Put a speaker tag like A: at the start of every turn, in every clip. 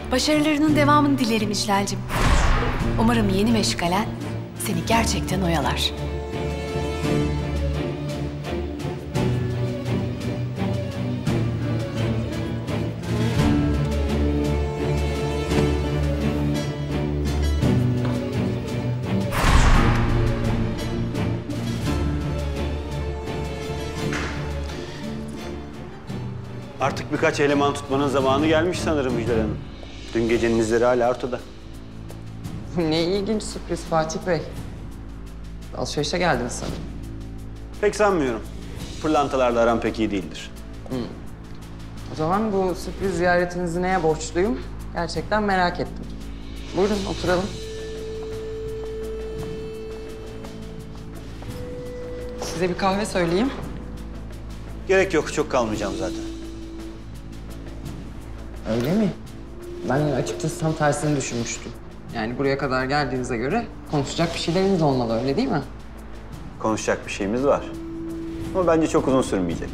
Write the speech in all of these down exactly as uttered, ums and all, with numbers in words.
A: Başarılarının devamını dilerim İclal'cim. Umarım yeni meşgalen seni gerçekten oyalar.
B: Artık birkaç eleman tutmanın zamanı gelmiş sanırım Müjder Hanım. Dün gecenin izleri hala ortada.
C: Ne ilginç sürpriz Fatih Bey. Alışverişe geldiniz sanırım.
B: Pek sanmıyorum. Pırlantalarla aram pek iyi değildir.
C: Hmm. O zaman bu sürpriz ziyaretinizi neye borçluyum? Gerçekten merak ettim. Buyurun oturalım. Size bir kahve söyleyeyim.
B: Gerek yok, çok kalmayacağım zaten.
C: Öyle mi? Ben açıkçası tam tersini düşünmüştüm. Yani buraya kadar geldiğinize göre konuşacak bir şeyleriniz olmalı, öyle değil mi?
B: Konuşacak bir şeyimiz var. Ama bence çok uzun sürmeyecek.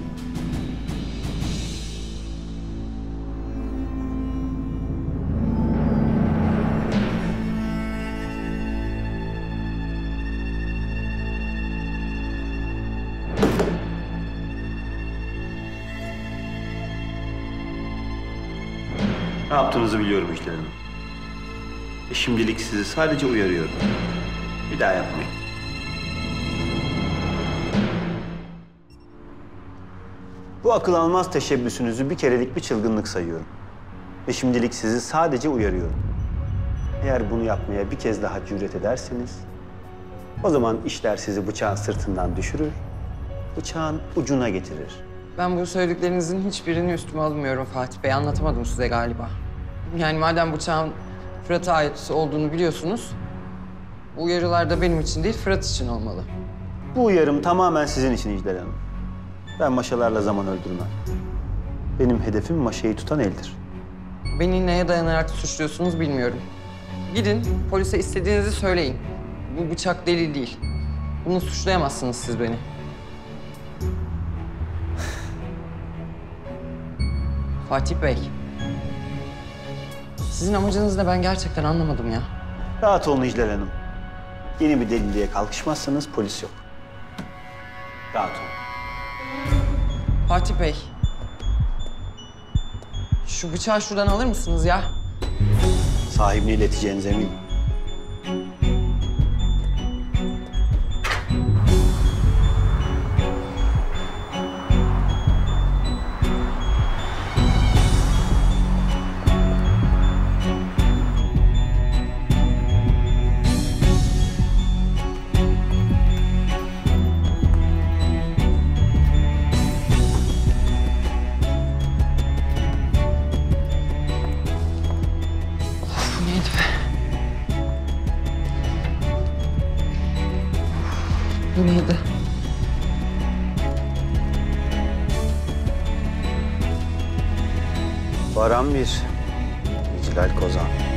B: Ne yaptığınızı biliyorum Müjder Hanım. E şimdilik sizi sadece uyarıyorum. Bir daha yapmayın. Bu akıl almaz teşebbüsünüzü bir kerelik bir çılgınlık sayıyorum. Ve şimdilik sizi sadece uyarıyorum. Eğer bunu yapmaya bir kez daha cüret ederseniz, o zaman işler sizi bıçağın sırtından düşürür, bıçağın ucuna getirir.
C: Ben bu söylediklerinizin hiçbirini üstüme almıyorum Fatih Bey. Anlatamadım size galiba. Yani madem bıçağın Fırat'a ait olduğunu biliyorsunuz, bu uyarılar da benim için değil, Fırat için olmalı.
B: Bu uyarım tamamen sizin için İclal Hanım. Ben maşalarla zaman öldürmem. Benim hedefim maşayı tutan eldir.
C: Beni neye dayanarak suçluyorsunuz bilmiyorum. Gidin, polise istediğinizi söyleyin. Bu bıçak delil değil. Bunu suçlayamazsınız siz beni. Fatih Bey, sizin amacınız ne ben gerçekten anlamadım ya.
B: Rahat olun İclal Hanım. Yeni bir delilliğe kalkışmazsanız polis yok. Rahat olun.
C: Fatih Bey, şu bıçağı şuradan alır mısınız ya?
B: Sahibine ileteceğinize eminim.
C: Bu neydi?
B: Baran bir, İclal Kozan.